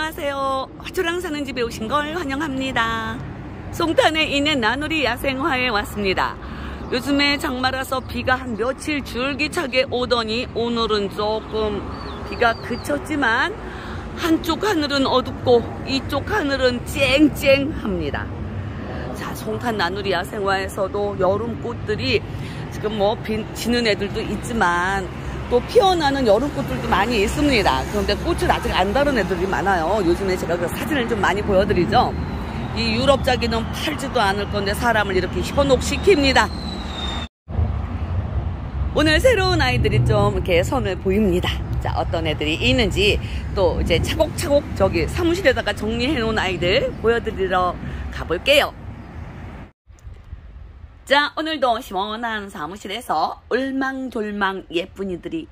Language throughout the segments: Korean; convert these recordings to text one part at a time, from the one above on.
안녕하세요. 화초랑 사는 집에 오신 걸 환영합니다. 송탄에 있는 나누리 야생화에 왔습니다. 요즘에 장마라서 비가 한 며칠 줄기차게 오더니 오늘은 조금 비가 그쳤지만 한쪽 하늘은 어둡고 이쪽 하늘은 쨍쨍합니다. 자, 송탄 나누리 야생화에서도 여름 꽃들이 지금 뭐 지는 애들도 있지만 또 피어나는 여름꽃들도 많이 있습니다. 그런데 꽃을 아직 안 다른 애들이 많아요. 요즘에 제가 그 사진을 좀 많이 보여드리죠. 이 유럽자기는 팔지도 않을 건데 사람을 이렇게 현혹시킵니다. 오늘 새로운 아이들이 좀 이렇게 선을 보입니다. 자, 어떤 애들이 있는지 또 이제 차곡차곡 저기 사무실에다가 정리해 놓은 아이들 보여드리러 가볼게요. 자, 오늘도 시원한 사무실에서 울망졸망 예쁜이들이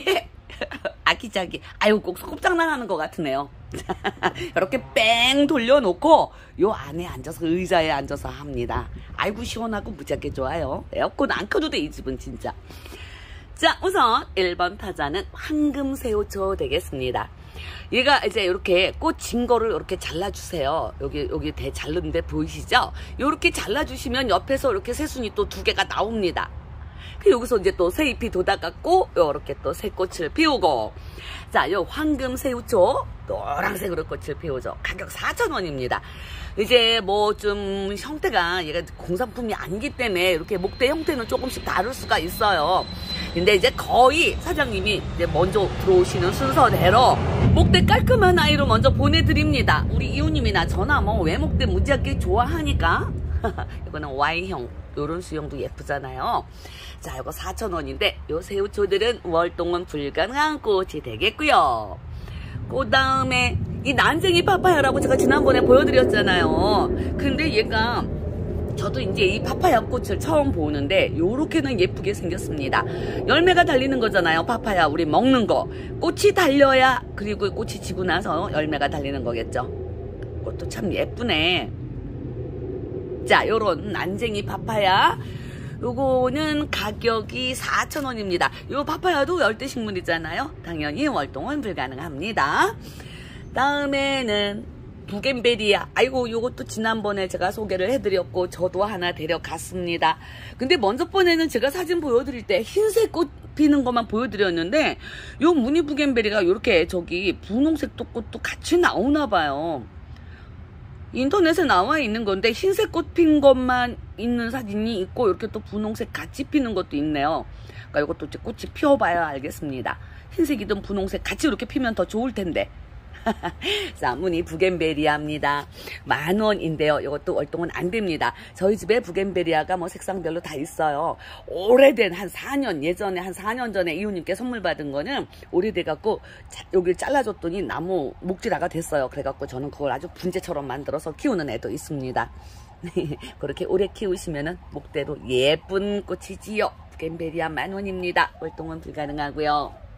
아기자기, 아유 꼭 소꿉장난하는 것 같으네요. 이렇게 뺑 돌려놓고 요 안에 앉아서 의자에 앉아서 합니다. 아이고 시원하고 무지하게 좋아요. 에어컨 안 켜도 돼 이 집은 진짜. 자, 우선 1번 타자는 황금새우초 되겠습니다. 얘가 이제 이렇게 꽃 진 거를 이렇게 잘라주세요. 여기 대 자르는데 보이시죠? 이렇게 잘라주시면 옆에서 이렇게 새순이 또 2개가 나옵니다. 여기서 이제 또 새잎이 돋아갖고 이렇게 또 새꽃을 피우고, 자, 요 황금새우초 노란색으로 꽃을 피우죠. 가격 4,000원입니다. 이제 뭐 좀 형태가 얘가 공산품이 아니기 때문에 이렇게 목대 형태는 조금씩 다를 수가 있어요. 근데 이제 거의 사장님이 이제 먼저 들어오시는 순서대로 목대 깔끔한 아이로 먼저 보내드립니다. 우리 이웃님이나 저나 뭐 외목대 무지하게 좋아하니까. 이거는 Y형, 요런 수형도 예쁘잖아요. 자, 이거 4,000원인데 요 새우초들은 월동은 불가능한 꽃이 되겠고요. 그 다음에 이 난쟁이 파파야라고 제가 지난번에 보여드렸잖아요. 근데 얘가 저도 이제 이 파파야 꽃을 처음 보는데 요렇게는 예쁘게 생겼습니다. 열매가 달리는 거잖아요. 파파야 우리 먹는 거. 꽃이 달려야, 그리고 꽃이 지고 나서 열매가 달리는 거겠죠. 꽃도 참 예쁘네. 자, 요런 난쟁이 파파야, 요거는 가격이 4,000원입니다. 요 파파야도 열대식물이잖아요. 당연히 월동은 불가능합니다. 다음에는 부겐베리아. 아이고, 요것도 지난번에 제가 소개를 해드렸고 저도 하나 데려갔습니다. 근데 먼저 번에는 제가 사진 보여드릴 때 흰색 꽃 피는 것만 보여드렸는데 요 무늬 부겐베리가 이렇게 저기 분홍색 꽃도 같이 나오나 봐요. 인터넷에 나와 있는 건데 흰색 꽃 핀 것만 있는 사진이 있고 이렇게 또 분홍색 같이 피는 것도 있네요. 그러니까 이것도 이제 꽃이 피워봐야 알겠습니다. 흰색이든 분홍색 같이 이렇게 피면 더 좋을 텐데. 자, 무늬 부겐베리아입니다. 10,000원인데요. 이것도 월동은 안 됩니다. 저희 집에 부겐베리아가 뭐 색상별로 다 있어요. 오래된 한 4년, 예전에 한 4년 전에 이웃님께 선물 받은 거는 오래돼갖고 여기를 잘라줬더니 나무 목질화가 됐어요. 그래갖고 저는 그걸 아주 분재처럼 만들어서 키우는 애도 있습니다. 그렇게 오래 키우시면은 목대도 예쁜 꽃이지요. 부겐베리아 10,000원입니다. 월동은 불가능하고요.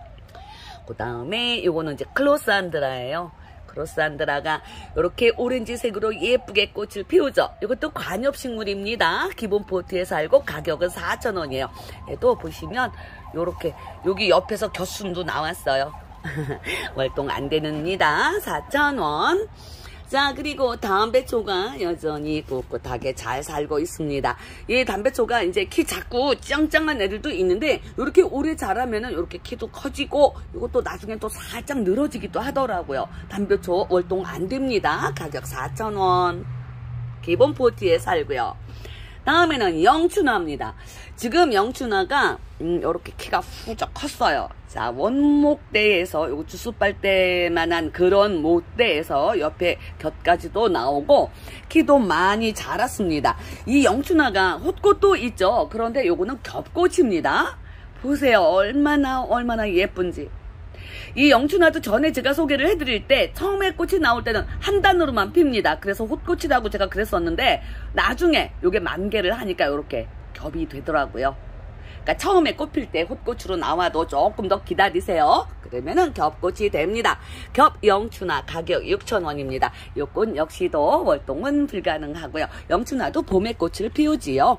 그 다음에 요거는 이제 클로산드라예요. 클로산드라가 이렇게 오렌지색으로 예쁘게 꽃을 피우죠. 이것도 관엽식물입니다. 기본 포트에 살고 가격은 4,000원이에요. 얘도 보시면 요렇게 여기 옆에서 겨순도 나왔어요. 월동 안 되는입니다. 4,000원. 자, 그리고 담배초가 여전히 꿋꿋하게 잘 살고 있습니다. 이 담배초가 이제 키 작고 짱짱한 애들도 있는데 이렇게 오래 자라면은 이렇게 키도 커지고 이것도 나중에 또 살짝 늘어지기도 하더라고요. 담배초 월동 안 됩니다. 가격 4,000원. 기본 포트에 살고요. 다음에는 영춘화입니다. 지금 영춘화가 이렇게 키가 후적 컸어요. 자, 원목대에서 요거 주스빨대만한 그런 목대에서 옆에 곁까지도 나오고 키도 많이 자랐습니다. 이 영춘화가 헛꽃도 있죠. 그런데 요거는 겹꽃입니다. 보세요. 얼마나 예쁜지. 이 영춘화도 전에 제가 소개를 해드릴 때 처음에 꽃이 나올 때는 한 단으로만 핍니다. 그래서 헛꽃이라고 제가 그랬었는데 나중에 요게 만개를 하니까 이렇게 겹이 되더라고요. 그러니까 처음에 꽃 필 때 헛꽃으로 나와도 조금 더 기다리세요. 그러면은 겹꽃이 됩니다. 겹 영춘화 가격 6,000원입니다. 요 꽃 역시도 월동은 불가능하고요. 영춘화도 봄에 꽃을 피우지요.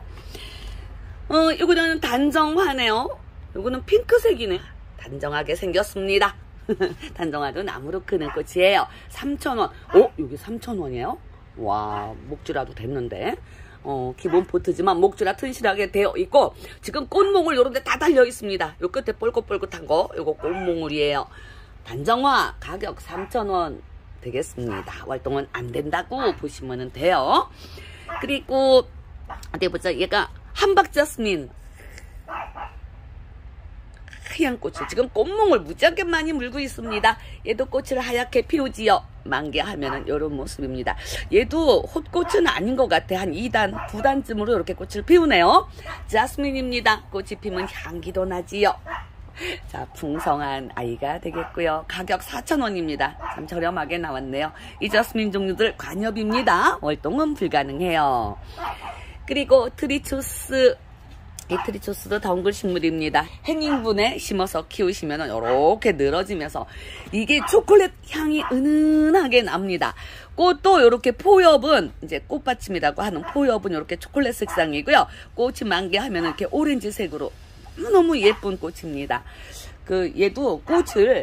요거는 단정화네요. 요거는 핑크색이네. 단정하게 생겼습니다. 단정화도 나무로 크는 꽃이에요. 3,000원. 오, 여기 3,000원이에요? 와, 목줄화도 됐는데. 기본 포트지만 목줄화 튼실하게 되어 있고, 지금 꽃몽울 요런 데 다 달려 있습니다. 요 끝에 뻘긋뻘긋한 거, 요거 꽃몽울이에요. 단정화 가격 3,000원 되겠습니다. 월동은 안 된다고 보시면 돼요. 그리고 어디 보자. 얘가 함박자스민 하얀 꽃을 지금 꽃몽을 무지하게 많이 물고 있습니다. 얘도 꽃을 하얗게 피우지요. 만개하면은 이런 모습입니다. 얘도 헛꽃은 아닌 것 같아. 한 2단, 2단쯤으로 이렇게 꽃을 피우네요. 자스민입니다. 꽃이 피면 향기도 나지요. 자, 풍성한 아이가 되겠고요. 가격 4,000원입니다. 참 저렴하게 나왔네요. 이 자스민 종류들 관엽입니다. 월동은 불가능해요. 그리고 트리초스. 이 트리초스도 덩굴 식물입니다. 행인분에 심어서 키우시면 이렇게 늘어지면서 이게 초콜릿 향이 은은하게 납니다. 꽃도 이렇게 포엽은 이제 꽃받침이라고 하는 포엽은 이렇게 초콜릿 색상이고요. 꽃이 만개하면 이렇게 오렌지색으로 너무너무 예쁜 꽃입니다. 얘도 꽃을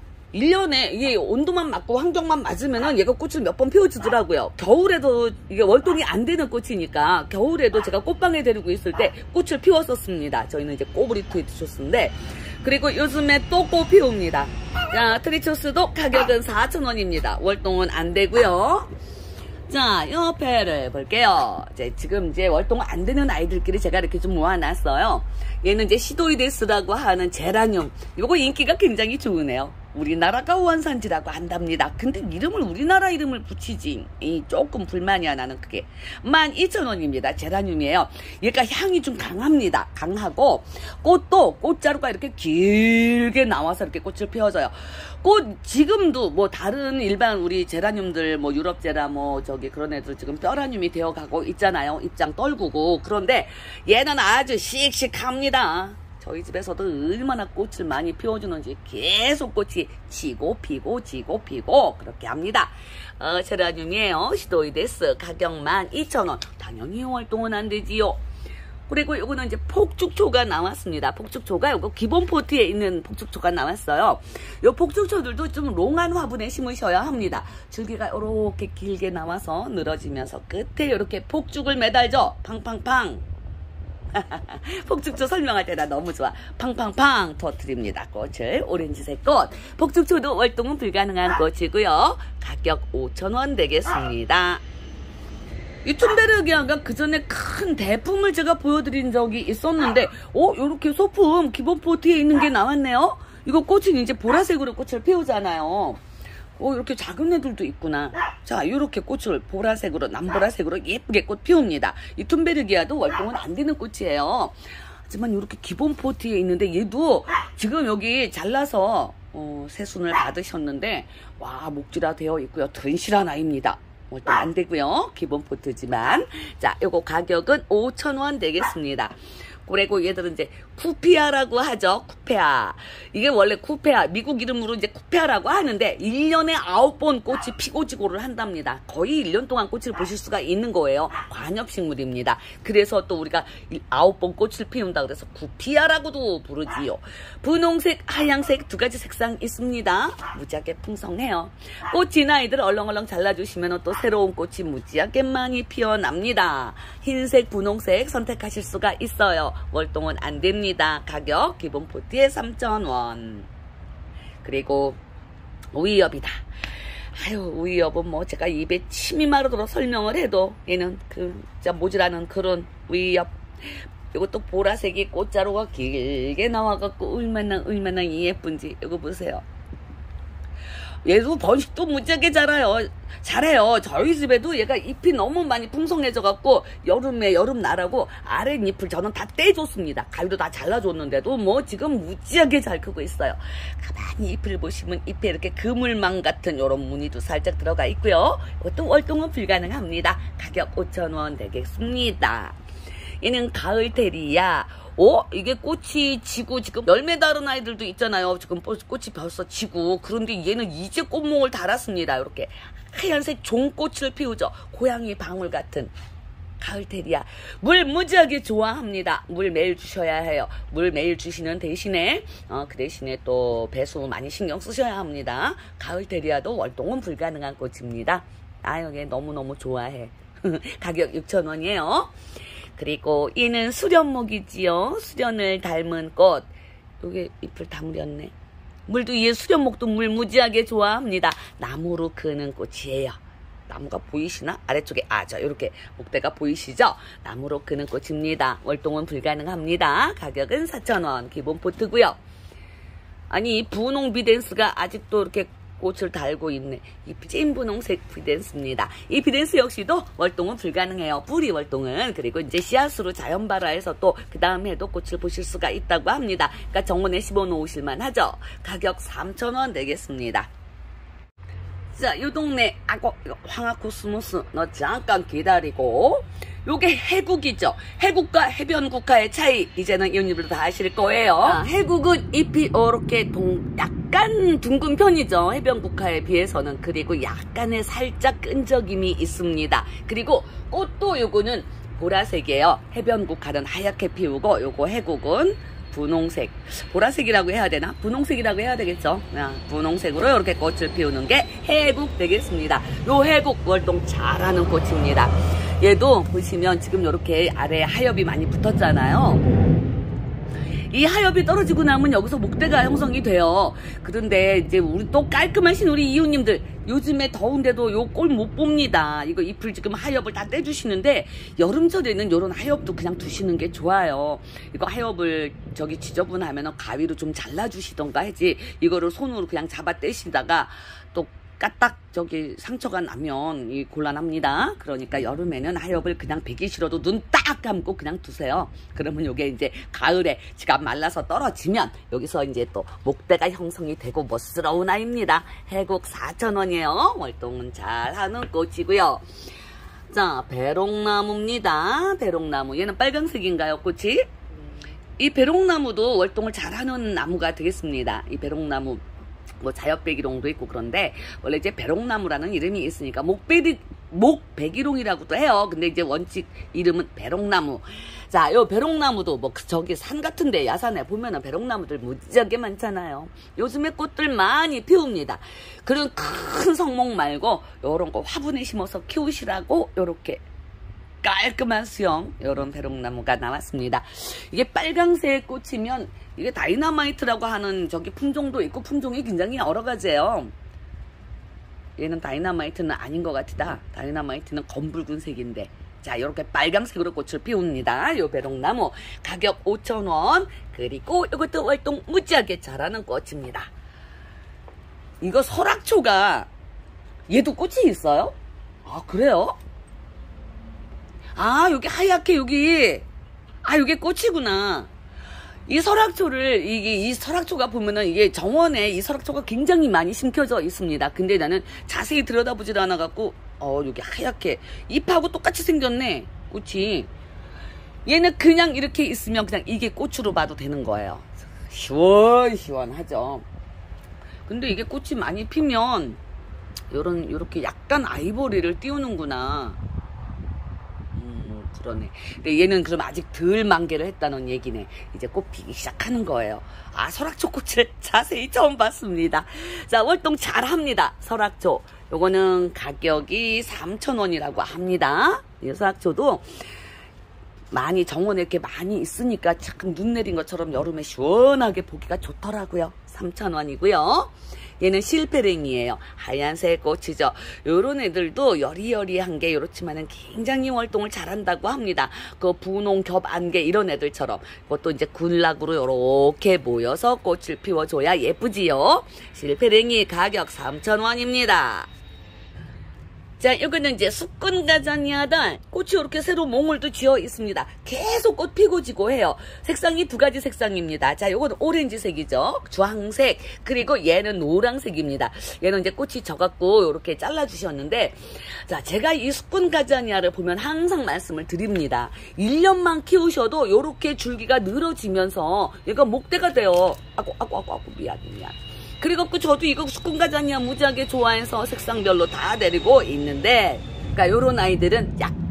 1년에 이게 온도만 맞고 환경만 맞으면은 얘가 꽃을 몇 번 피워주더라고요. 겨울에도 이게 월동이 안 되는 꽃이니까 겨울에도 제가 꽃방에 데리고 있을 때 꽃을 피웠었습니다. 저희는 이제 꼬부리 트리초스인데, 그리고 요즘에 또 꽃 피웁니다. 자, 트리초스도 가격은 4,000원입니다. 월동은 안 되고요. 자, 옆에를 볼게요. 지금 이제 월동 안 되는 아이들끼리 제가 이렇게 좀 모아놨어요. 얘는 이제 시도이데스라고 하는 제라늄. 요거 인기가 굉장히 좋으네요. 우리나라가 원산지라고 한답니다. 근데 이름을 우리나라 이름을 붙이지 조금 불만이야. 나는 그게 12,000원입니다. 제라늄이에요. 얘가 향이 좀 강합니다. 강하고 꽃도 꽃자루가 이렇게 길게 나와서 이렇게 꽃을 피워줘요. 꽃 지금도 뭐 다른 일반 우리 제라늄들 뭐 유럽제라 뭐 저기 그런 애들 지금 뼈라늄이 되어가고 있잖아요. 입장 떨구고. 그런데 얘는 아주 씩씩합니다. 저희 집에서도 얼마나 꽃을 많이 피워주는지 계속 꽃이 지고 피고 지고 피고 그렇게 합니다. 제라늄이에요. 시도이데스. 가격 12,000원. 당연히 월동은 안 되지요. 그리고 요거는 이제 폭죽초가 나왔습니다. 폭죽초가 요거 기본 포트에 있는 폭죽초가 나왔어요. 요 폭죽초들도 좀 롱한 화분에 심으셔야 합니다. 줄기가 이렇게 길게 나와서 늘어지면서 끝에 이렇게 폭죽을 매달죠. 팡팡팡. 폭죽초 설명할 때 나 너무 좋아. 팡팡팡 터뜨립니다. 꽃을. 오렌지색 꽃. 폭죽초도 월동은 불가능한 꽃이고요. 가격 5,000원 되겠습니다. 이 툰베르기아가 그 전에 큰 대품을 제가 보여드린 적이 있었는데, 요렇게 소품 기본 포트에 있는 게 나왔네요. 이거 꽃은 이제 보라색으로 꽃을 피우잖아요. 이렇게 작은 애들도 있구나. 자, 이렇게 꽃을 보라색으로, 남보라색으로 예쁘게 꽃 피웁니다. 이 툰베르기아도 월동은 안 되는 꽃이에요. 하지만 이렇게 기본 포트에 있는데, 얘도 지금 여기 잘라서 새순을 받으셨는데, 와, 목줄화 되어 있고요. 튼실한 아이입니다. 월동 안 되고요. 기본 포트지만. 자, 요거 가격은 5,000원 되겠습니다. 그리고 얘들은 이제 쿠피아라고 하죠. 쿠페아. 이게 원래 쿠페아, 미국 이름으로 이제 쿠페아라고 하는데 1년에 9번 꽃이 피고 지고를 한답니다. 거의 1년 동안 꽃을 보실 수가 있는 거예요. 관엽식물입니다. 그래서 또 우리가 9번 꽃을 피운다 그래서 쿠피아라고도 부르지요. 분홍색, 하얀색 두 가지 색상 있습니다. 무지하게 풍성해요. 꽃진 아이들 얼렁얼렁 잘라주시면 또 새로운 꽃이 무지하게 많이 피어납니다. 흰색, 분홍색 선택하실 수가 있어요. 월동은 안 됩니다. 가격 기본 포트에 3,000원. 그리고 우이엽이다. 아유, 우이엽은 뭐 제가 입에 침이 마르도록 설명을 해도 얘는 진짜 모자라는 그런 우이엽. 이것도 보라색이 꽃자루가 길게 나와갖고 얼마나 예쁜지. 이거 보세요. 얘도 번식도 무지하게 잘해요. 저희 집에도 얘가 잎이 너무 많이 풍성해져갖고 여름에 여름나라고 아랫잎을 저는 다 떼줬습니다. 가위로 다 잘라줬는데도 뭐 지금 무지하게 잘 크고 있어요. 가만히 잎을 보시면 잎에 이렇게 그물망 같은 이런 무늬도 살짝 들어가 있고요. 이것도 월동은 불가능합니다. 가격 5,000원 되겠습니다. 얘는 가을테리야. 이게 꽃이 지고 지금 열매 다른 아이들도 있잖아요. 지금 꽃이 벌써 지고. 그런데 얘는 이제 꽃몽을 달았습니다. 이렇게 하얀색 종꽃을 피우죠. 고양이 방울 같은. 가을테리아. 물 무지하게 좋아합니다. 물 매일 주셔야 해요. 물 매일 주시는 대신에 그 대신에 또 배수 많이 신경 쓰셔야 합니다. 가을테리아도 월동은 불가능한 꽃입니다. 아, 여기 너무너무 좋아해. 가격 6,000원이에요. 그리고 얘는 수련목이지요. 수련을 닮은 꽃. 요게 잎을 다물었네. 물도 얘 수련목도 물 무지하게 좋아합니다. 나무로 크는 꽃이에요. 나무가 보이시나? 아래쪽에 요렇게 목대가 보이시죠? 나무로 크는 꽃입니다. 월동은 불가능합니다. 가격은 4,000원 기본 포트고요. 아니 이 분홍 비덴스가 아직도 이렇게 꽃을 달고 있네. 이 찐 분홍색 비덴스입니다. 이 비덴스 역시도 월동은 불가능해요. 뿌리 월동은. 그리고 이제 씨앗으로 자연 발화해서 또 그 다음 해도 꽃을 보실 수가 있다고 합니다. 그러니까 정원에 심어놓으실만 하죠. 가격 3,000원 되겠습니다. 자, 요 동네 황화코스모스 너 잠깐 기다리고. 요게 해국이죠. 해국과 해변국화의 차이 이제는 이웃님들도 다 아실 거예요. 해국은 잎이 이렇게 약간 둥근 편이죠. 해변국화에 비해서는. 그리고 약간의 살짝 끈적임이 있습니다. 그리고 꽃도 요거는 보라색이에요. 해변국화는 하얗게 피우고 요거 해국은 분홍색, 보라색이라고 해야 되나? 분홍색이라고 해야 되겠죠. 분홍색으로 이렇게 꽃을 피우는 게 해국 되겠습니다. 요 해국 월동 잘하는 꽃입니다. 얘도 보시면 지금 이렇게 아래에 하엽이 많이 붙었잖아요. 이 하엽이 떨어지고 나면 여기서 목대가 형성이 돼요. 그런데 이제 우리 또 깔끔하신 우리 이웃님들 요즘에 더운데도 요 꼴 못 봅니다. 이거 잎을 지금 하엽을 다 떼주시는데 여름철에는 요런 하엽도 그냥 두시는 게 좋아요. 이거 하엽을 저기 지저분하면 가위로 좀 잘라주시던가 하지 이거를 손으로 그냥 잡아 떼시다가 또 까딱 저기 상처가 나면 이 곤란합니다. 그러니까 여름에는 하엽을 그냥 베기 싫어도 눈 딱 감고 그냥 두세요. 그러면 요게 이제 가을에 지가 말라서 떨어지면 여기서 이제 또 목대가 형성이 되고 멋스러운 아이입니다. 해국 4,000원이에요. 월동은 잘하는 꽃이고요. 자, 배롱나무입니다. 배롱나무. 얘는 빨강색인가요, 꽃이? 이 배롱나무도 월동을 잘하는 나무가 되겠습니다. 이 배롱나무. 뭐 자엽배기롱도 있고 그런데 원래 이제 배롱나무라는 이름이 있으니까 목배기롱이라고도 해요. 근데 이제 원칙 이름은 배롱나무. 자, 요 배롱나무도 뭐 저기 산 같은데 야산에 보면은 배롱나무들 무지하게 많잖아요. 요즘에 꽃들 많이 피웁니다. 그런 큰 성목 말고 요런 거 화분에 심어서 키우시라고 요렇게 깔끔한 수영 요런 배롱나무가 나왔습니다. 이게 빨강색 꽃이면 이게 다이너마이트라고 하는 저기 품종도 있고 품종이 굉장히 여러 가지예요. 얘는 다이너마이트는 아닌 것 같다. 다이너마이트는 검붉은색인데 자 이렇게 빨강색으로 꽃을 피웁니다. 요 배롱나무 가격 5,000원. 그리고 이것도 월동 무지하게 잘하는 꽃입니다. 이거 설악초가 얘도 꽃이 있어요? 아 그래요? 아 여기 하얗게 여기 요게 꽃이구나. 이 설악초를 이 설악초가 보면은 이게 정원에 이 설악초가 굉장히 많이 심겨져 있습니다. 근데 나는 자세히 들여다보질 않아 갖고 여기 하얗게 잎하고 똑같이 생겼네 꽃이. 얘는 그냥 이렇게 있으면 그냥 이게 꽃으로 봐도 되는 거예요. 시원시원하죠. 근데 이게 꽃이 많이 피면 요렇게 약간 아이보리를 띄우는구나. 그러네. 근데 얘는 그럼 아직 덜 만개를 했다는 얘기네. 이제 꽃 피기 시작하는 거예요. 아, 설악초 꽃을 자세히 처음 봤습니다. 자, 월동 잘합니다. 설악초. 요거는 가격이 3,000원이라고 합니다. 이 설악초도 많이 정원에 이렇게 많이 있으니까 참 눈 내린 것처럼 여름에 시원하게 보기가 좋더라고요. 3,000원이고요. 얘는 실패랭이에요. 하얀색 꽃이죠. 요런 애들도 여리여리한 게 요렇지만은 굉장히 월동을 잘한다고 합니다. 그 분홍 겹안개 이런 애들처럼 그것도 이제 군락으로 요렇게 모여서 꽃을 피워줘야 예쁘지요. 실패랭이 가격 3,000원입니다. 자, 여기는 이제 숙군가자니아달 꽃이 이렇게 새로 몽울도 지어 있습니다. 계속 꽃 피고 지고 해요. 색상이 두 가지 색상입니다. 자, 요거는 오렌지색이죠. 주황색. 그리고 얘는 노란색입니다. 얘는 이제 꽃이 져갖고 이렇게 잘라주셨는데, 자, 제가 이 숙군가자니아를 보면 항상 말씀을 드립니다. 1년만 키우셔도 이렇게 줄기가 늘어지면서 얘가 목대가 돼요. 아고, 미안. 그리고 저도 이거 숙군가자니아 무지하게 좋아해서 색상별로 다 데리고 있는데, 그러니까 요런 아이들은 약간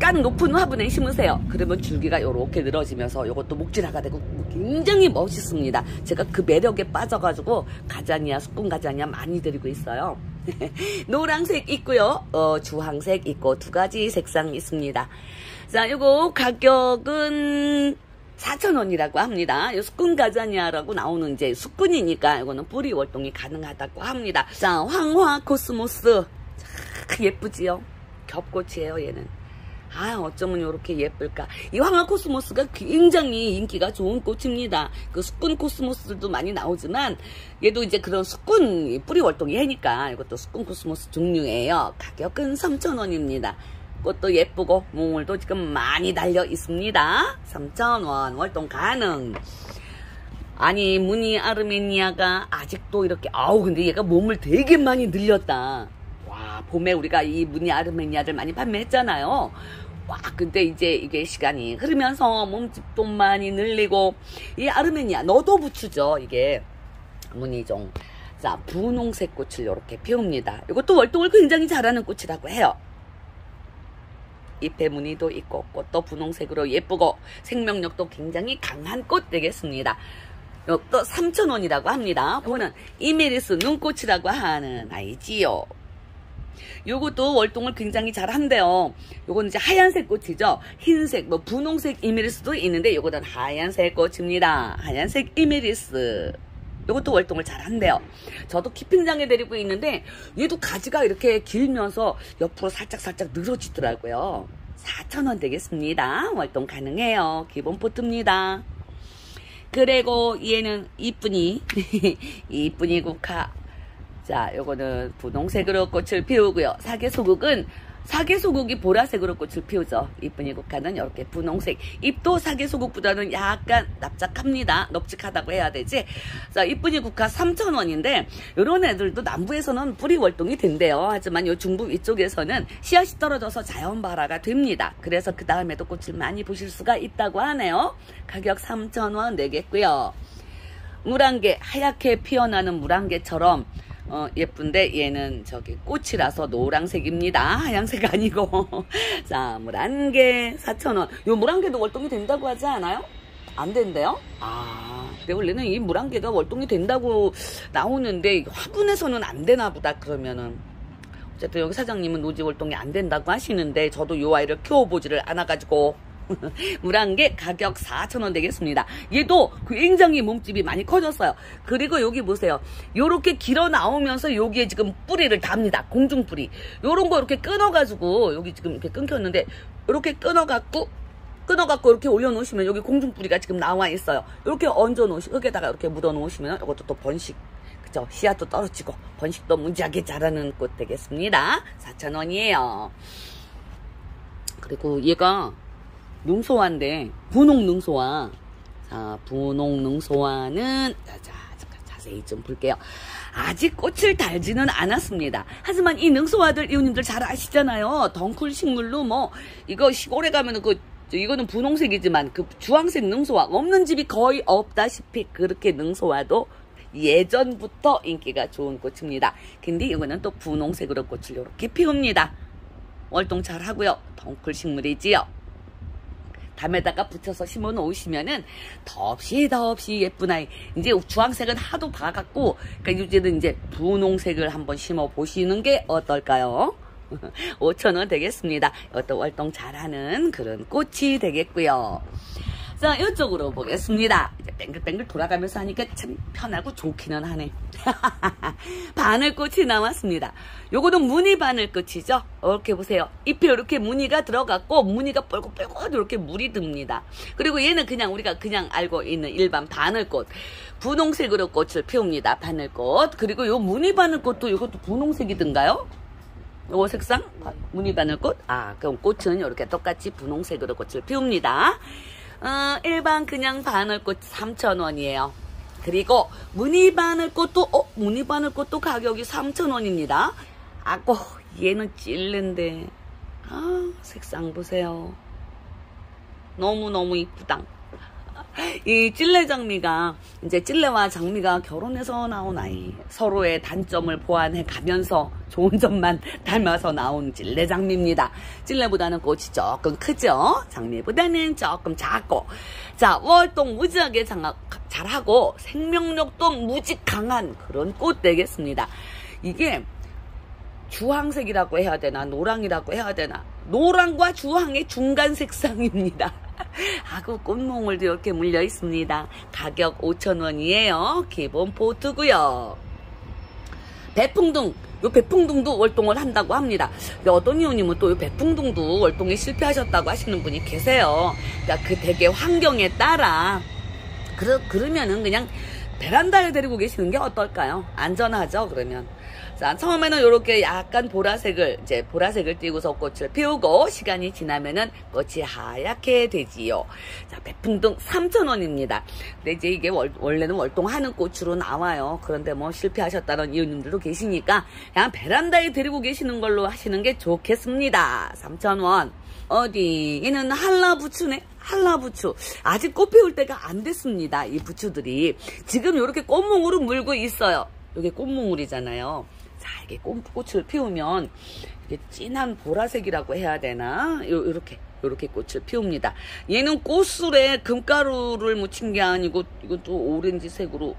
약간 높은 화분에 심으세요. 그러면 줄기가 이렇게 늘어지면서 이것도 목질화가 되고 굉장히 멋있습니다. 제가 그 매력에 빠져가지고 가자니아, 수꾼 가자니아 많이 드리고 있어요. 노란색 있고요. 주황색 있고 두 가지 색상이 있습니다. 자, 요거 가격은 4,000원이라고 합니다. 요 수꾼 가자니아라고 나오는 이제 수꾼이니까 이거는 뿌리 월동이 가능하다고 합니다. 자, 황화 코스모스. 자, 예쁘지요? 겹꽃이에요, 얘는. 아, 어쩌면 이렇게 예쁠까. 이 황화 코스모스가 굉장히 인기가 좋은 꽃입니다. 그 수꾼 코스모스들도 많이 나오지만 얘도 이제 그런 수꾼 뿌리 월동이 해니까 이것도 수꾼 코스모스 종류예요. 가격은 3,000원입니다. 꽃도 예쁘고 몽울도 지금 많이 달려 있습니다. 3,000원 월동 가능. 아니, 무늬 아르메니아가 아직도 이렇게, 아우, 근데 얘가 몸을 되게 많이 늘렸다. 와, 봄에 우리가 이 무늬 아르메니아를 많이 판매했잖아요. 와, 근데 이제 이게 시간이 흐르면서 몸집도 많이 늘리고, 이 아르메니아 너도 부추죠, 이게. 무늬종. 자, 분홍색 꽃을 이렇게 피웁니다. 이것도 월동을 굉장히 잘하는 꽃이라고 해요. 잎에 무늬도 있고 꽃도 분홍색으로 예쁘고 생명력도 굉장히 강한 꽃 되겠습니다. 이것도 3,000원이라고 합니다. 이거는 이메리스 눈꽃이라고 하는 아이지요. 요것도 월동을 굉장히 잘 한대요. 요거는 이제 하얀색 꽃이죠. 흰색, 뭐 분홍색 이메리스도 있는데 요거는 하얀색 꽃입니다. 하얀색 이메리스. 요것도 월동을 잘 한대요. 저도 키핑장에 데리고 있는데 얘도 가지가 이렇게 길면서 옆으로 살짝 늘어지더라고요. 4,000원 되겠습니다. 월동 가능해요. 기본 포트입니다. 그리고 얘는 이쁜이 이쁜이 국화. 자, 요거는 분홍색으로 꽃을 피우고요. 사계소국은 사계소국이 보라색으로 꽃을 피우죠. 이쁜이 국화는 이렇게 분홍색. 잎도 사계소국보다는 약간 납작합니다. 넙직하다고 해야 되지. 자, 이쁜이 국화 3,000원인데 이런 애들도 남부에서는 뿌리 월동이 된대요. 하지만 요 중부 위쪽에서는 씨앗이 떨어져서 자연 발화가 됩니다. 그래서 그 다음에도 꽃을 많이 보실 수가 있다고 하네요. 가격 3,000원 내겠고요. 물안개, 하얗게 피어나는 물안개처럼 예쁜데 얘는 저기 꽃이라서 노란색입니다. 하얀색 아니고. 자, 물안개 4,000원. 요 물안개도 월동이 된다고 하지 않아요? 안 된대요? 아, 근데 원래는 이 물안개가 월동이 된다고 나오는데 화분에서는 안 되나 보다. 그러면은 어쨌든 여기 사장님은 노지 월동이 안 된다고 하시는데 저도 요 아이를 키워보지를 않아가지고 물안개 가격 4,000원 되겠습니다. 얘도 굉장히 몸집이 많이 커졌어요. 그리고 여기 보세요. 요렇게 길어 나오면서 여기에 지금 뿌리를 답니다. 공중뿌리. 요런 거 이렇게 끊어가지고 여기 지금 이렇게 끊겼는데 이렇게 끊어갖고 이렇게 올려놓으시면 여기 공중뿌리가 지금 나와 있어요. 이렇게 얹어놓으시고 여기다가 이렇게 묻어놓으시면 이것도 또 번식. 그죠? 씨앗도 떨어지고 번식도 무지하게 자라는 꽃 되겠습니다. 4,000원이에요. 그리고 얘가 능소화인데 분홍 능소화. 자, 분홍 능소화는 자세히 좀 볼게요. 아직 꽃을 달지는 않았습니다. 하지만 이 능소화들 이웃님들 잘 아시잖아요. 덩쿨 식물로 뭐 이거 시골에 가면은 이거는 분홍색이지만 그 주황색 능소화 없는 집이 거의 없다시피 그렇게 능소화도 예전부터 인기가 좋은 꽃입니다. 근데 이거는 또 분홍색으로 꽃을 이렇게 피웁니다. 월동 잘 하고요. 덩쿨 식물이지요. 담에다가 붙여서 심어 놓으시면은 더없이 예쁜 아이. 이제 주황색은 하도 봐갖고, 그러니까 이제는 이제 분홍색을 한번 심어 보시는 게 어떨까요? 5,000원 되겠습니다. 이것도 월동 잘하는 그런 꽃이 되겠고요. 자, 이쪽으로 보겠습니다. 이제 뱅글뱅글 돌아가면서 하니까 참 편하고 좋기는 하네. 바늘꽃이 나왔습니다. 요거는 무늬 바늘꽃이죠. 이렇게 보세요. 잎에 이렇게 무늬가 들어갔고 무늬가 뻘겋뻘겋 이렇게 물이 듭니다. 그리고 얘는 그냥 우리가 그냥 알고 있는 일반 바늘꽃. 분홍색으로 꽃을 피웁니다. 바늘꽃. 그리고 요 무늬 바늘꽃도 이것도 분홍색이든가요? 요거 색상? 무늬 바늘꽃? 아, 그럼 꽃은 이렇게 똑같이 분홍색으로 꽃을 피웁니다. 일반 그냥 바늘꽃 3,000원이에요. 그리고 무늬 바늘꽃도 가격이 3,000원입니다. 아고, 얘는 찔른데. 아, 색상 보세요. 너무너무 이쁘다. 이 찔레장미가 이제 찔레와 장미가 결혼해서 나온 아이, 서로의 단점을 보완해 가면서 좋은 점만 닮아서 나온 찔레장미입니다. 찔레보다는 꽃이 조금 크죠. 장미보다는 조금 작고, 자, 월동 무지하게 잘하고 생명력도 무지 강한 그런 꽃 되겠습니다. 이게 주황색이라고 해야 되나 노랑이라고 해야 되나, 노랑과 주황의 중간 색상입니다. 하고 꽃몽울도 이렇게 물려 있습니다. 가격 5,000원이에요. 기본 포트고요. 배풍둥, 요 배풍둥도 월동을 한다고 합니다. 근데 어떤 이웃님은 또 요 배풍둥도 월동에 실패하셨다고 하시는 분이 계세요. 그러니까 그 대개 환경에 따라 그러면은 그냥 베란다에 데리고 계시는 게 어떨까요? 안전하죠, 그러면. 자, 처음에는 이렇게 약간 보라색을 띄고서 꽃을 피우고, 시간이 지나면은 꽃이 하얗게 되지요. 자, 배풍둥 3,000원입니다. 근데 이제 이게 원래는 월동하는 꽃으로 나와요. 그런데 뭐 실패하셨다는 이웃님들도 계시니까 그냥 베란다에 데리고 계시는 걸로 하시는 게 좋겠습니다. 3,000원. 어디, 얘는 한라부추네? 한라부추. 아직 꽃 피울 때가 안 됐습니다. 이 부추들이. 지금 이렇게 꽃몽으로 물고 있어요. 이게 꽃몽울이잖아요. 자, 이게 꽃을 피우면 이게 진한 보라색이라고 해야 되나? 요렇게 꽃을 피웁니다. 얘는 꽃술에 금가루를 묻힌 게 아니고 이것도 오렌지색으로,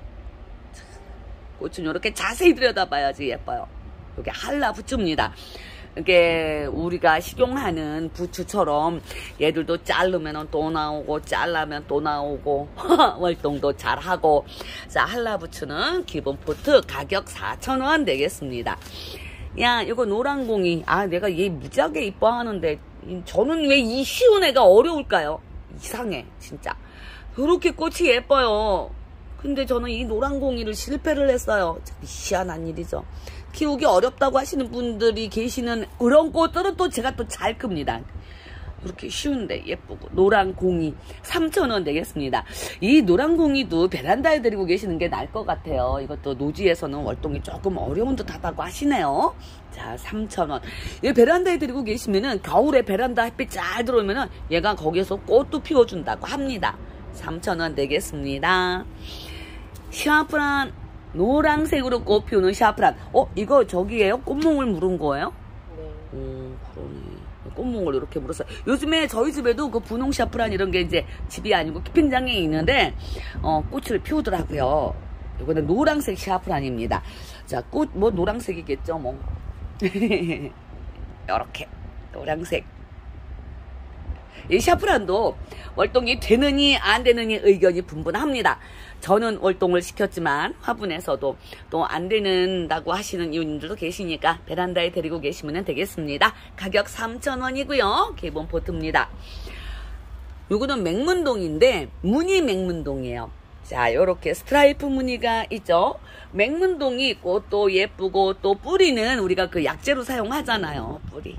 꽃은 이렇게 자세히 들여다봐야지 예뻐요. 이게 한라부추입니다. 이게 우리가 식용하는 부추처럼 얘들도 자르면 또 나오고 잘라면 또 나오고 월동도 잘하고. 자, 한라부추는 기본 포트 가격 4,000원 되겠습니다. 야, 이거 노란공이, 내가 얘 무지하게 이뻐하는데 저는 왜 이 쉬운 애가 어려울까요? 이상해 진짜. 그렇게 꽃이 예뻐요. 근데 저는 이 노란공이를 실패를 했어요. 참 희한한 일이죠. 키우기 어렵다고 하시는 분들이 계시는 그런 꽃들은 또 제가 또 잘 큽니다. 이렇게 쉬운데 예쁘고. 노란공이 3,000원 되겠습니다. 이 노란공이도 베란다에 데리고 계시는 게 나을 것 같아요. 이것도 노지에서는 월동이 조금 어려운 듯 하다고 하시네요. 자, 3,000원. 이 베란다에 데리고 계시면은 겨울에 베란다 햇빛 잘 들어오면은 얘가 거기에서 꽃도 피워준다고 합니다. 3,000원 되겠습니다. 샤프란, 노란색으로 꽃 피우는 샤프란. 이거 저기에요? 꽃몽을 물은 거예요? 네. 그러네. 꽃몽을 이렇게 물었어요. 요즘에 저희 집에도 그 분홍 샤프란 이런 게 이제 집이 아니고 캠핑장에 있는데, 꽃을 피우더라고요. 이거는 노란색 샤프란입니다. 자, 꽃, 노란색이겠죠, 뭐. 이렇게. 노란색. 이 샤프란도 월동이 되느니 안 되느니 의견이 분분합니다. 저는 월동을 시켰지만 화분에서도 또 안 된다고 하시는 이웃님들도 계시니까 베란다에 데리고 계시면 되겠습니다. 가격 3,000원이고요. 기본 포트입니다. 요거는 맹문동인데 무늬 맹문동이에요. 자, 요렇게 스트라이프 무늬가 있죠. 맹문동이 꽃도 예쁘고 또 뿌리는 우리가 그 약재로 사용하잖아요. 뿌리.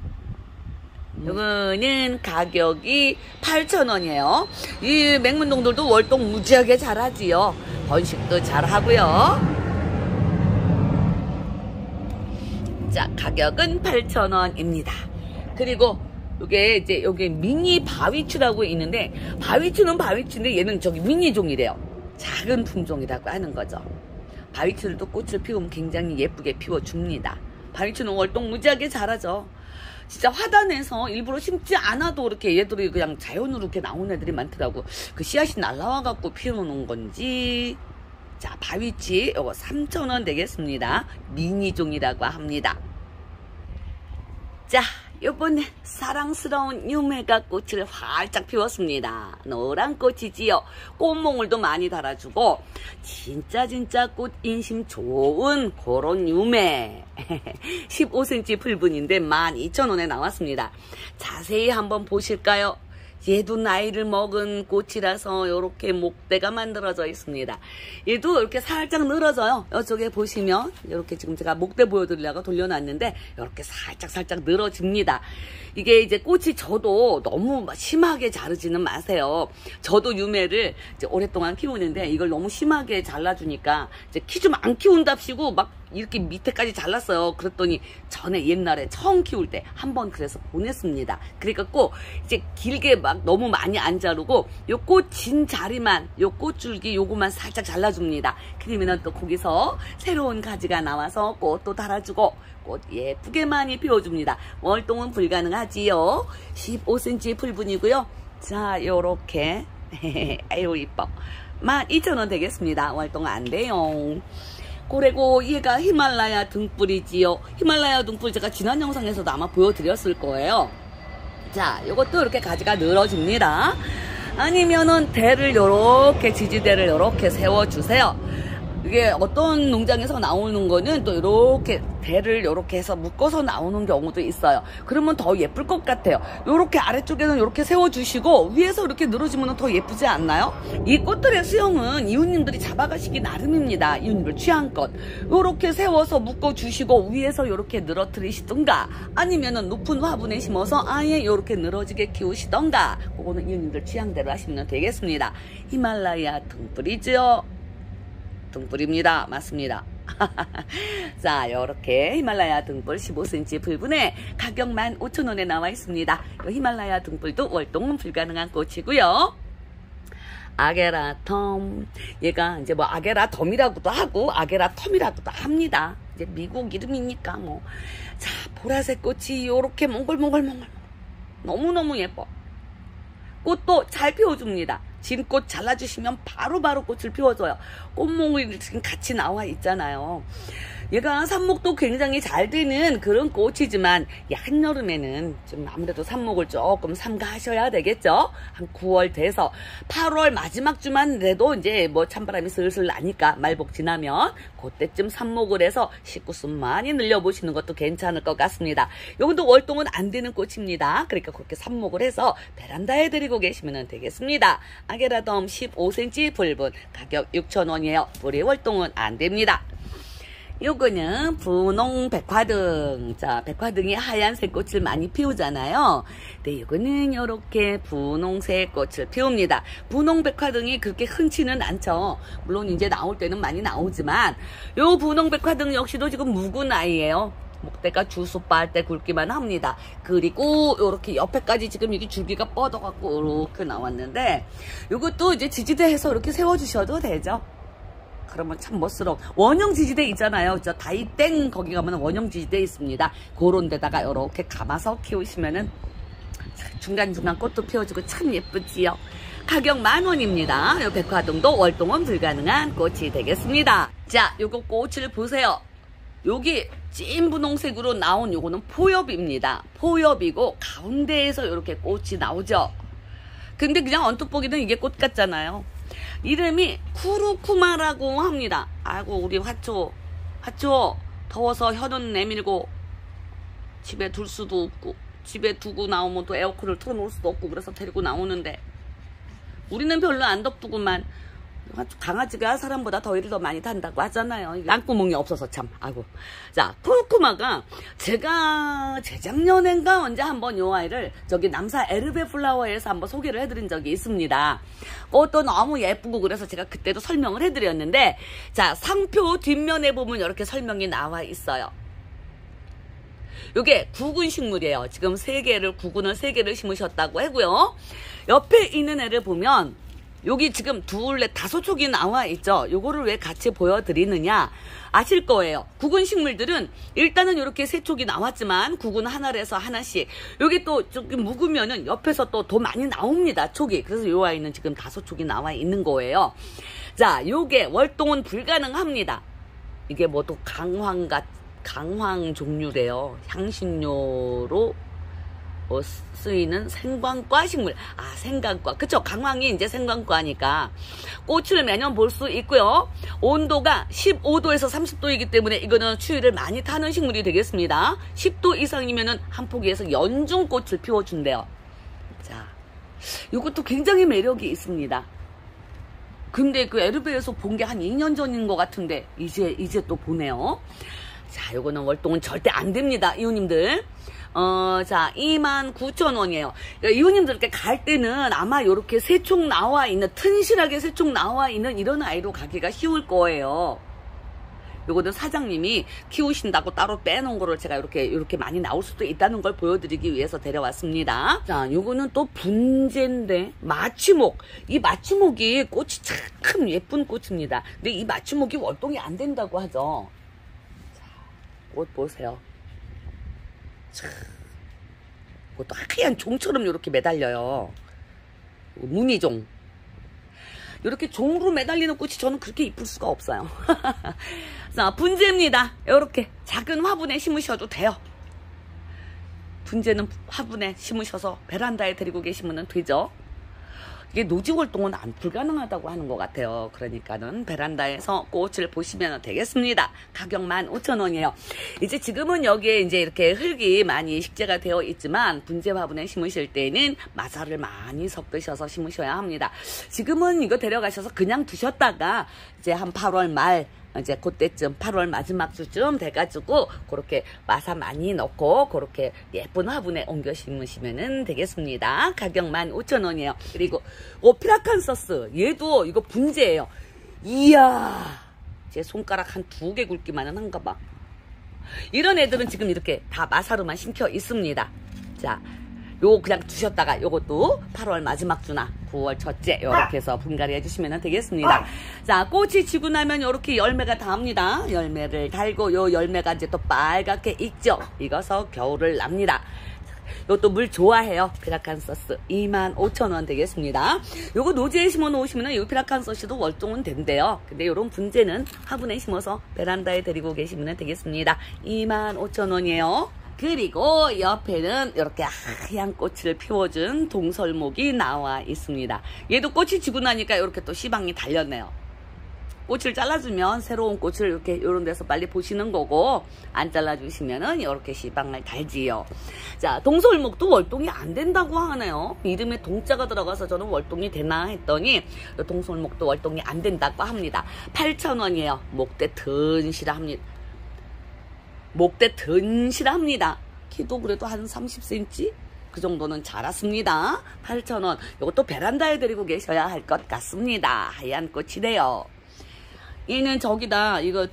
이거는 가격이 8,000원이에요. 이 맹문동들도 월동 무지하게 잘하지요. 번식도 잘하고요. 자, 가격은 8,000원입니다. 그리고 요게 이제 여기 미니 바위추라고 있는데, 바위추는 바위추인데 얘는 저기 미니종이래요. 작은 품종이라고 하는 거죠. 바위추들도 꽃을 피우면 굉장히 예쁘게 피워줍니다. 바위추는 월동 무지하게 잘하죠. 진짜 화단에서 일부러 심지 않아도 이렇게 얘들이 그냥 자연으로 이렇게 나오는 애들이 많더라고. 그 씨앗이 날라와갖고 피워놓은 건지. 자, 바위치 요거 3,000원 되겠습니다. 미니종이라고 합니다. 자, 요번에 사랑스러운 유매가 꽃을 활짝 피웠습니다. 노란 꽃이지요. 꽃몽울도 많이 달아주고 진짜 꽃 인심 좋은 그런 유매. 15cm 풀분인데 12,000원에 나왔습니다. 자세히 한번 보실까요? 얘도 나이를 먹은 꽃이라서 이렇게 목대가 만들어져 있습니다. 얘도 이렇게 살짝 늘어져요. 이쪽에 보시면 이렇게 지금 제가 목대 보여드리려고 돌려놨는데 이렇게 살짝 늘어집니다. 이게 이제 꽃이 저도 너무 심하게 자르지는 마세요. 저도 유매를 이제 오랫동안 키우는데 이걸 너무 심하게 잘라주니까 이제 키 좀 안 키운답시고 막 이렇게 밑에까지 잘랐어요. 그랬더니 전에 옛날에 처음 키울 때 한번 그래서 보냈습니다. 그래갖고 이제 길게 막 너무 많이 안 자르고 요 꽃 진 자리만, 요 꽃줄기 요거만 살짝 잘라줍니다. 그러면은 또 거기서 새로운 가지가 나와서 꽃도 달아주고 꽃 예쁘게 많이 피워줍니다. 월동은 불가능하지요. 15cm 풀분이고요. 자, 요렇게 아유 이뻐. 12,000원 되겠습니다. 월동 안 돼요. 그리고 얘가 히말라야 등불이지요. 히말라야 등불 제가 지난 영상에서도 아마 보여드렸을 거예요. 자, 요것도 이렇게 가지가 늘어집니다. 아니면은 대를 요렇게, 지지대를 요렇게 세워주세요. 이게 어떤 농장에서 나오는 거는 또 이렇게 대를 이렇게 해서 묶어서 나오는 경우도 있어요. 그러면 더 예쁠 것 같아요. 이렇게 아래쪽에는 이렇게 세워주시고 위에서 이렇게 늘어지면 더 예쁘지 않나요? 이 꽃들의 수영은 이웃님들이 잡아가시기 나름입니다. 이웃님들 취향껏 이렇게 세워서 묶어주시고 위에서 이렇게 늘어뜨리시던가 아니면은 높은 화분에 심어서 아예 이렇게 늘어지게 키우시던가 그거는 이웃님들 취향대로 하시면 되겠습니다. 히말라야 등불이죠. 등불입니다. 맞습니다. 자, 요렇게 히말라야 등불 15cm 불분에 가격 15,000원에 나와 있습니다. 이 히말라야 등불도 월동은 불가능한 꽃이고요. 아게라텀, 얘가 이제 뭐 아게라덤이라고도 하고 아게라텀이라고도 합니다. 이제 미국 이름이니까 뭐. 자, 보라색 꽃이 요렇게 몽글몽글 너무너무 예뻐. 꽃도 잘 피워줍니다. 진꽃 잘라주시면 바로바로 꽃을 피워줘요. 꽃몽이 지금 같이 나와 있잖아요. 얘가 삽목도 굉장히 잘 되는 그런 꽃이지만 한여름에는 좀 아무래도 삽목을 조금 삼가하셔야 되겠죠. 한 9월 돼서 8월 마지막 주만 돼도 이제 뭐 찬바람이 슬슬 나니까 말복 지나면 그때쯤 삽목을 해서 식구수 많이 늘려보시는 것도 괜찮을 것 같습니다. 요것도 월동은 안 되는 꽃입니다. 그러니까 그렇게 삽목을 해서 베란다에 드리고 계시면 되겠습니다. 아게라덤 15cm 불분 가격 6,000원이에요. 우리 월동은 안 됩니다. 요거는 분홍 백화등. 자, 백화등이 하얀색 꽃을 많이 피우잖아요. 네, 요거는 요렇게 분홍색 꽃을 피웁니다. 분홍 백화등이 그렇게 흔치는 않죠. 물론 이제 나올 때는 많이 나오지만 요 분홍 백화등 역시도 지금 묵은 아이예요. 목대가 주소빠 때 굵기만 합니다. 그리고 요렇게 옆에까지 지금 이게 줄기가 뻗어갖고 이렇게 나왔는데 요것도 이제 지지대에서 이렇게 세워주셔도 되죠. 그러면 참 멋스러워. 원형 지지대 있잖아요. 저 다이땡 거기 가면 원형 지지대 있습니다. 그런 데다가 이렇게 감아서 키우시면은 중간중간 꽃도 피워주고 참 예쁘지요. 가격 10,000원입니다. 요 백화동도 월동은 불가능한 꽃이 되겠습니다. 자, 요거 꽃을 보세요. 여기 찐 분홍색으로 나온 요거는 포엽입니다. 포엽이고 가운데에서 이렇게 꽃이 나오죠. 근데 그냥 언뜻 보기는 이게 꽃 같잖아요. 이름이 쿠루쿠마라고 합니다. 아이고 우리 화초 더워서 혀는 내밀고 집에 둘 수도 없고 집에 두고 나오면 또 에어컨을 틀어놓을 수도 없고 그래서 데리고 나오는데 우리는 별로 안 덥구만. 강아지가 사람보다 더위를 더 많이 탄다고 하잖아요. 땅구멍이 없어서 참. 아이고. 자, 쿠루쿠마가 제가 재작년인가 언제 한번 요 아이를 저기 남사 에르베 플라워에서 한번 소개를 해드린 적이 있습니다. 꽃도 너무 예쁘고 그래서 제가 그때도 설명을 해드렸는데 자, 상표 뒷면에 보면 이렇게 설명이 나와 있어요. 요게 구근 식물이에요. 지금 구근을 3개를 심으셨다고 하고요. 옆에 있는 애를 보면 여기 지금 둘, 넷, 5촉이 나와 있죠. 요거를 왜 같이 보여드리느냐 아실 거예요. 구근 식물들은 일단은 이렇게 3촉이 나왔지만 구근 하나에서 하나씩 여기 또 조금 묵으면은 옆에서 또 더 많이 나옵니다. 촉이. 그래서 요 아이는 지금 5촉이 나와 있는 거예요. 자, 요게 월동은 불가능합니다. 이게 뭐 또 강황 종류래요. 향신료로 쓰이는 생광과 식물. 아, 생광과. 그쵸. 강황이 이제 생광과니까 꽃을 매년 볼 수 있고요. 온도가 15도에서 30도이기 때문에 이거는 추위를 많이 타는 식물이 되겠습니다. 10도 이상이면은 한 포기에서 연중꽃을 피워준대요. 자, 이것도 굉장히 매력이 있습니다. 근데 그 에르베에서 본 게 한 2년 전인 것 같은데 이제 또 보네요. 자, 요거는 월동은 절대 안 됩니다. 이웃님들. 자, 29,000원이에요. 그러니까 이웃님들 이렇게 갈 때는 아마 요렇게 3촉 나와 있는, 튼실하게 3촉 나와 있는 이런 아이로 가기가 쉬울 거예요. 요거는 사장님이 키우신다고 따로 빼놓은 거를 제가 이렇게 많이 나올 수도 있다는 걸 보여드리기 위해서 데려왔습니다. 자, 요거는 또 분재인데 마취목. 이 마취목이 꽃이 참 예쁜 꽃입니다. 근데 이 마취목이 월동이 안 된다고 하죠. 자, 꽃 보세요. 참, 그것도 하얀 종처럼 이렇게 매달려요. 무늬종. 이렇게 종으로 매달리는 꽃이 저는 그렇게 이쁠 수가 없어요. 자, 분재입니다. 이렇게 작은 화분에 심으셔도 돼요. 분재는 화분에 심으셔서 베란다에 데리고 계시면 되죠. 이게 노지 활동은 불가능하다고 하는 것 같아요. 그러니까는 베란다에서 꽃을 보시면 되겠습니다. 가격 15,000원이에요. 이제 지금은 여기에 이제 이렇게 흙이 많이 식재가 되어 있지만 분재 화분에 심으실 때는 마사를 많이 섞으셔서 심으셔야 합니다. 지금은 이거 데려가셔서 그냥 두셨다가 이제 한 8월 말 이제 그때쯤 8월 마지막 주쯤 돼가지고 그렇게 마사 많이 넣고 그렇게 예쁜 화분에 옮겨 심으시면 되겠습니다. 가격 15,000원이에요. 그리고 오피라칸서스 얘도 이거 분재예요. 이야, 제 손가락 한 2개 굵기만은 한가 봐. 이런 애들은 지금 이렇게 다 마사로만 심겨 있습니다. 자, 요거 그냥 두셨다가 요것도 8월 마지막 주나 9월 첫째 요렇게 해서 분갈이 해주시면 되겠습니다. 자, 꽃이 지고 나면 요렇게 열매가 닿습니다. 열매를 달고 요 열매가 이제 또 빨갛게 익죠. 익어서 겨울을 납니다. 요것도 물 좋아해요. 피라칸서스 25,000원 되겠습니다. 요거 노지에 심어 놓으시면 이 피라칸서스도 월동은 된대요. 근데 요런 분재는 화분에 심어서 베란다에 데리고 계시면 되겠습니다. 25,000원이에요. 그리고 옆에는 이렇게 하얀 꽃을 피워준 동설목이 나와 있습니다. 얘도 꽃이 지고 나니까 이렇게 또 씨방이 달렸네요. 꽃을 잘라주면 새로운 꽃을 이렇게 이런 데서 빨리 보시는 거고, 안 잘라주시면은 이렇게 씨방을 달지요. 자, 동설목도 월동이 안 된다고 하네요. 이름에 동자가 들어가서 저는 월동이 되나 했더니 동설목도 월동이 안 된다고 합니다. 8,000원이에요. 목대 든실합니다. 목대 든실합니다. 키도 그래도 한 30cm? 그 정도는 자랐습니다. 8,000원. 이것도 베란다에 데리고 계셔야 할 것 같습니다. 하얀 꽃이래요. 얘는 저기다, 이거,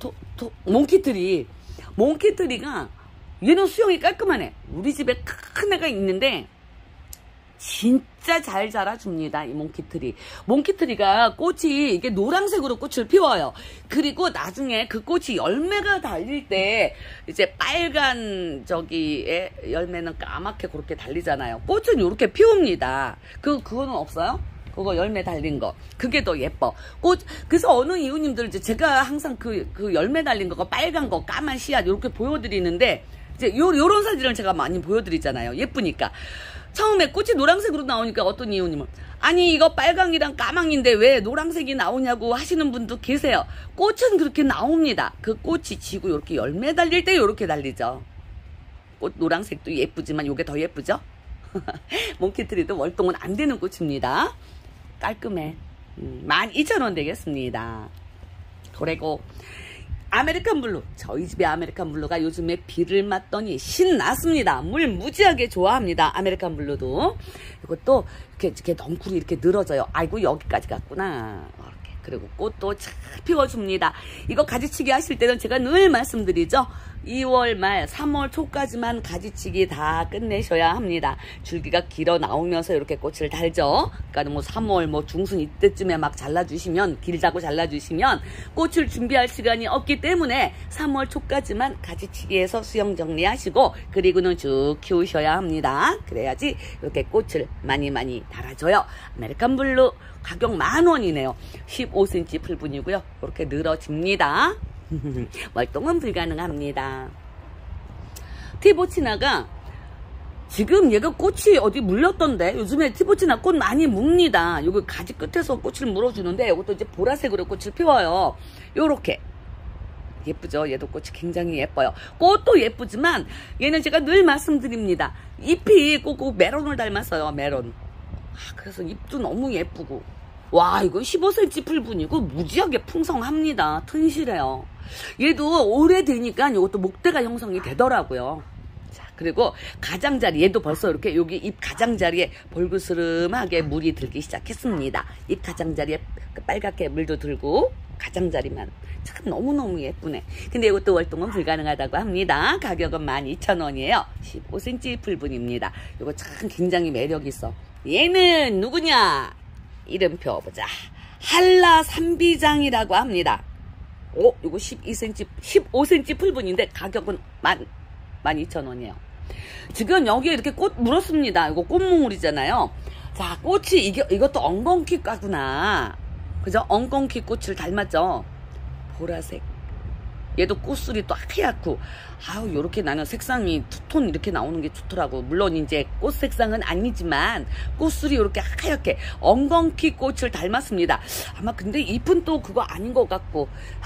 몽키트리가, 얘는 수영이 깔끔하네. 우리 집에 큰 애가 있는데, 진짜 잘 자라줍니다. 이 몽키트리. 몽키트리가 꽃이 이게 노란색으로 꽃을 피워요. 그리고 나중에 그 꽃이 열매가 달릴 때 이제 빨간 저기에 열매는 까맣게 그렇게 달리잖아요. 꽃은 이렇게 피웁니다. 그거는 없어요? 그거 열매 달린 거. 그게 더 예뻐. 그래서 어느 이웃님들 이제 제가 항상 그 열매 달린 거, 빨간 거, 까만 씨앗 이렇게 보여드리는데 이제 요런 사진을 제가 많이 보여드리잖아요. 예쁘니까. 처음에 꽃이 노란색으로 나오니까 어떤 이웃님은 아니 이거 빨강이랑 까망인데 왜 노란색이 나오냐고 하시는 분도 계세요. 꽃은 그렇게 나옵니다. 그 꽃이 지고 이렇게 열매 달릴 때 이렇게 달리죠. 꽃 노란색도 예쁘지만 이게 더 예쁘죠? 몽키트리도 월동은 안 되는 꽃입니다. 깔끔해. 12,000원 되겠습니다. 그리고 아메리칸 블루. 저희 집에 아메리칸 블루가 요즘에 비를 맞더니 신났습니다. 물 무지하게 좋아합니다. 아메리칸 블루도. 이것도 이렇게 넝쿨이 이렇게 늘어져요. 아이고, 여기까지 갔구나. 이렇게. 그리고 꽃도 잘 피워줍니다. 이거 가지치기 하실 때는 제가 늘 말씀드리죠. 2월 말 3월 초까지만 가지치기 다 끝내셔야 합니다. 줄기가 길어 나오면서 이렇게 꽃을 달죠. 그러니까 뭐 3월 뭐 중순 이때쯤에 막 잘라주시면, 길다고 잘라주시면 꽃을 준비할 시간이 없기 때문에 3월 초까지만 가지치기해서 수영 정리하시고 그리고는 쭉 키우셔야 합니다. 그래야지 이렇게 꽃을 많이 달아줘요. 아메리칸 블루 가격 10,000원이네요. 15cm 풀분이고요. 이렇게 늘어집니다. 월동은 불가능합니다. 티보치나가 지금 얘가 꽃이 어디 물렸던데 요즘에 티보치나 꽃 많이 묵니다. 여기 가지 끝에서 꽃을 물어주는데 이것도 이제 보라색으로 꽃을 피워요. 요렇게 예쁘죠? 얘도 꽃이 굉장히 예뻐요. 꽃도 예쁘지만 얘는 제가 늘 말씀드립니다. 잎이 꼭 메론을 닮았어요. 메론. 그래서 잎도 너무 예쁘고, 와, 이거 15cm 풀분이고 무지하게 풍성합니다. 튼실해요. 얘도 오래되니까 이것도 목대가 형성이 되더라고요. 자, 그리고 가장자리, 얘도 벌써 이렇게 여기 잎 가장자리에 볼그스름하게 물이 들기 시작했습니다. 잎 가장자리에 빨갛게 물도 들고 가장자리만 참 너무너무 예쁘네. 근데 이것도 월동은 불가능하다고 합니다. 가격은 12,000원이에요. 15cm 풀분입니다. 이거 참 굉장히 매력 있어. 얘는 누구냐? 이름표 보자. 한라 삼비장이라고 합니다. 오, 이거 12cm, 15cm 풀분인데 가격은 12,000원이에요. 지금 여기에 이렇게 꽃 물었습니다. 이거 꽃몽울이잖아요. 자, 꽃이 이것도 엉겅퀴과구나. 그죠? 엉겅퀴 꽃을 닮았죠? 보라색. 얘도 꽃술이 또 하얗고, 아우, 요렇게 나는 색상이 투톤 이렇게 나오는 게 좋더라고. 물론 이제 꽃 색상은 아니지만, 꽃술이 요렇게 하얗게, 엉겅퀴 꽃을 닮았습니다. 아마 근데 잎은 또 그거 아닌 것 같고,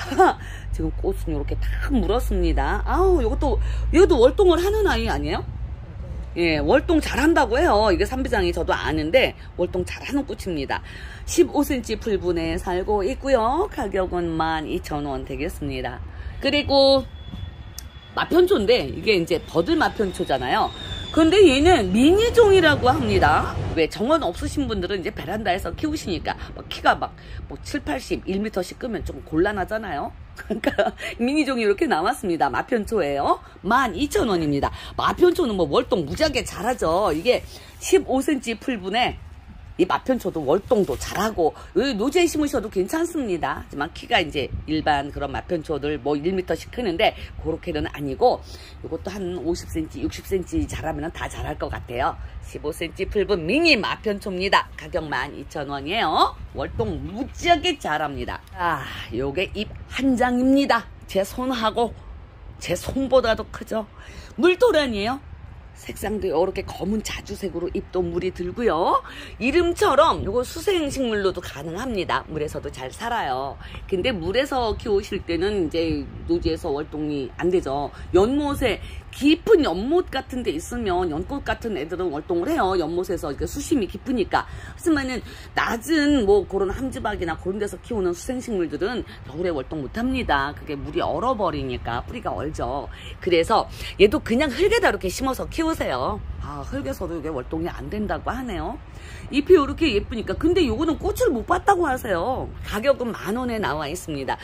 지금 꽃은 요렇게 다 물었습니다. 아우, 이것도 월동을 하는 아이 아니에요? 예, 월동 잘한다고 해요. 이게 삼비장이 저도 아는데 월동 잘하는 꽃입니다. 15cm 풀분에 살고 있고요. 가격은 12,000원 되겠습니다. 그리고 마편초인데 이게 이제 버들 마편초잖아요. 근데 얘는 미니종이라고 합니다. 왜 정원 없으신 분들은 이제 베란다에서 키우시니까 막 키가 막 뭐 7, 80, 1m씩 끄면 좀 곤란하잖아요. 그러니까 미니종이 이렇게 나왔습니다. 마편초예요. 12,000원입니다. 마편초는 뭐 월동 무지하게 잘하죠. 이게 15cm 풀분에 이 마편초도 월동도 잘하고 노지에 심으셔도 괜찮습니다. 하지만 키가 이제 일반 그런 마편초들 뭐 1m씩 크는데 그렇게는 아니고 이것도 한 50cm, 60cm 자라면 다 자랄 것 같아요. 15cm 풀분 미니 마편초입니다. 가격 12,000원이에요. 월동 무지하게 잘합니다. 아, 요게 잎 한 장입니다. 제 손하고 제 손보다도 크죠. 물도란이에요. 색상도 이렇게 검은 자주색으로 잎도 물이 들고요. 이름처럼 이거 수생식물로도 가능합니다. 물에서도 잘 살아요. 근데 물에서 키우실 때는 이제 노지에서 월동이 안 되죠. 연못에 깊은 연못 같은 데 있으면 연꽃 같은 애들은 월동을 해요. 연못에서 이렇게 수심이 깊으니까. 하지만은 낮은 뭐 그런 함지박이나 그런 데서 키우는 수생식물들은 겨울에 월동 못 합니다. 그게 물이 얼어버리니까 뿌리가 얼죠. 그래서 얘도 그냥 흙에다 이렇게 심어서 키우세요. 아, 흙에서도 이게 월동이 안 된다고 하네요. 잎이 이렇게 예쁘니까. 근데 요거는 꽃을 못 봤다고 하세요. 가격은 10,000원에 나와 있습니다.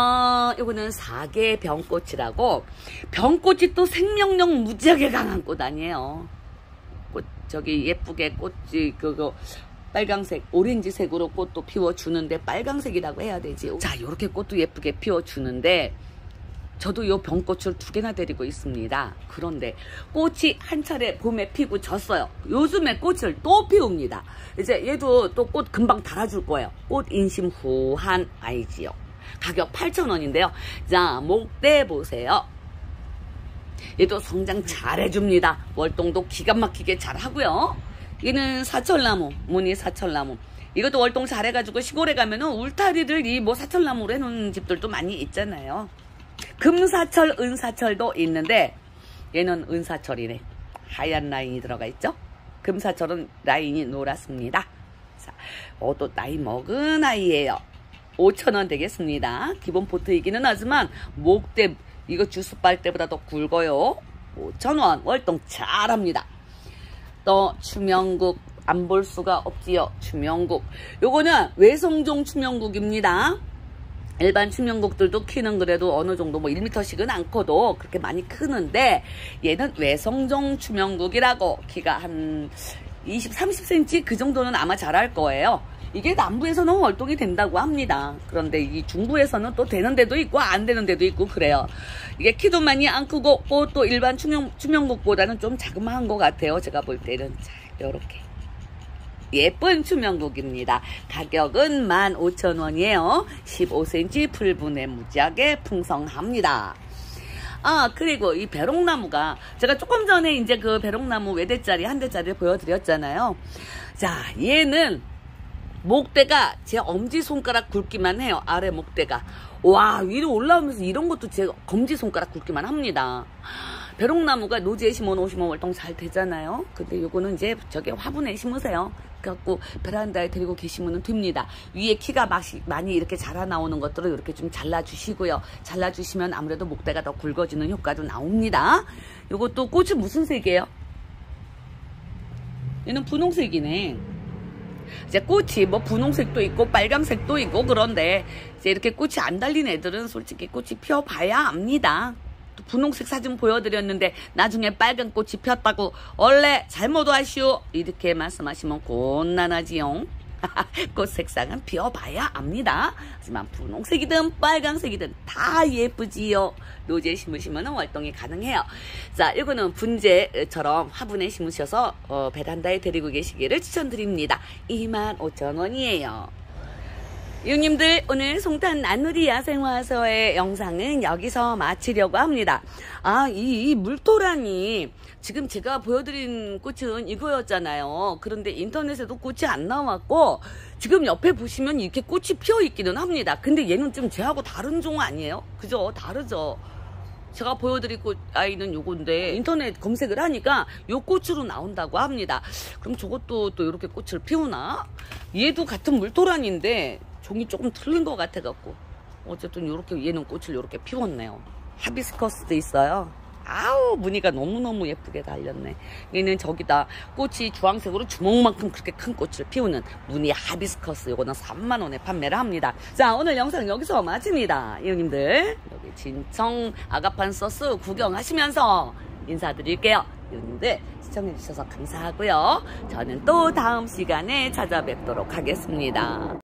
요거는 사계 병꽃이라고. 병꽃이 또 생명력 무지하게 강한 꽃 아니에요. 꽃, 저기 예쁘게 꽃이 그거 빨강색, 오렌지색으로 꽃도 피워주는데 빨강색이라고 해야 되지. 자, 요렇게 꽃도 예쁘게 피워주는데 저도 요 병꽃을 2개나 데리고 있습니다. 그런데 꽃이 한 차례 봄에 피고 졌어요. 요즘에 꽃을 또 피웁니다. 이제 얘도 또 꽃 금방 달아줄 거예요. 꽃 인심 후한 아이지요. 가격 8,000원인데요. 자, 목대 보세요. 얘도 성장 잘 해줍니다. 월동도 기가 막히게 잘 하고요. 얘는 사철나무, 무늬 사철나무. 이것도 월동 잘 해가지고 시골에 가면은 울타리를 이 뭐 사철나무로 해놓은 집들도 많이 있잖아요. 금사철, 은사철도 있는데 얘는 은사철이네. 하얀 라인이 들어가 있죠. 금사철은 라인이 노랗습니다. 자, 또 나이 먹은 아이예요. 5,000원 되겠습니다. 기본 포트이기는 하지만 목대 이거 주스 빨 때보다 더 굵어요. 5,000원. 월동 잘합니다. 또 추명국 안 볼 수가 없지요. 추명국. 요거는 외성종 추명국입니다. 일반 추명국들도 키는 그래도 어느 정도 뭐 1m씩은 않고도 그렇게 많이 크는데 얘는 외성종 추명국이라고 키가 한 20, 30cm 그 정도는 아마 자랄 거예요. 이게 남부에서는 월동이 된다고 합니다. 그런데 이 중부에서는 또 되는 데도 있고 안 되는 데도 있고 그래요. 이게 키도 많이 안 크고 꽃도 일반 추명국보다는 좀 자그마한 것 같아요. 제가 볼 때는. 자, 요렇게. 예쁜 추명국입니다. 가격은 15,000원이에요. 15cm 풀분에 무지하게 풍성합니다. 아, 그리고 이 배롱나무가 제가 조금 전에 이제 그 배롱나무 외대짜리 한 대짜리를 보여드렸잖아요. 자, 얘는 목대가 제 엄지손가락 굵기만 해요. 아래 목대가. 와, 위로 올라오면서 이런 것도 제 검지손가락 굵기만 합니다. 배롱나무가 노지에 심어 놓으시면 월동 잘 되잖아요. 근데 요거는 이제 저기 화분에 심으세요. 그래갖고 베란다에 데리고 계시면 됩니다. 위에 키가 많이 이렇게 자라 나오는 것들을 이렇게 좀 잘라주시고요. 잘라주시면 아무래도 목대가 더 굵어지는 효과도 나옵니다. 요것도 꽃은 무슨 색이에요? 얘는 분홍색이네. 이제 꽃이 뭐 분홍색도 있고 빨강색도 있고 그런데 이제 이렇게 꽃이 안 달린 애들은 솔직히 꽃이 피어봐야 압니다. 또 분홍색 사진 보여드렸는데 나중에 빨간 꽃이 폈다고 원래 잘못 아시오 이렇게 말씀하시면 곤란하지요. 꽃 색상은 피어봐야 압니다. 하지만 분홍색이든 빨강색이든 다 예쁘지요. 노지에 심으시면 월동이 가능해요. 자, 이거는 분재처럼 화분에 심으셔서 베란다에 데리고 계시기를 추천드립니다. 25,000원이에요. 이웃님들, 오늘 송탄 나누리 야생화서의 영상은 여기서 마치려고 합니다. 아, 이 물토란이 지금 제가 보여드린 꽃은 이거였잖아요. 그런데 인터넷에도 꽃이 안 나왔고 지금 옆에 보시면 이렇게 꽃이 피어 있기는 합니다. 근데 얘는 좀 쟤하고 다른 종 아니에요? 그죠? 다르죠? 제가 보여드릴 꽃 아이는 요건데 인터넷 검색을 하니까 요 꽃으로 나온다고 합니다. 그럼 저것도 또 이렇게 꽃을 피우나? 얘도 같은 물토란인데 종이 조금 틀린 것 같아갖고 어쨌든 요렇게 얘는 꽃을 요렇게 피웠네요. 하비스커스도 있어요. 아우 무늬가 너무너무 예쁘게 달렸네. 얘는 저기다 꽃이 주황색으로 주먹만큼 그렇게 큰 꽃을 피우는 무늬 하비스커스, 요거는 3만원에 판매를 합니다. 자, 오늘 영상 여기서 마칩니다. 이웃님들, 여기 진청 아가판서스 구경하시면서 인사드릴게요. 이웃님들 시청해주셔서 감사하고요. 저는 또 다음 시간에 찾아뵙도록 하겠습니다.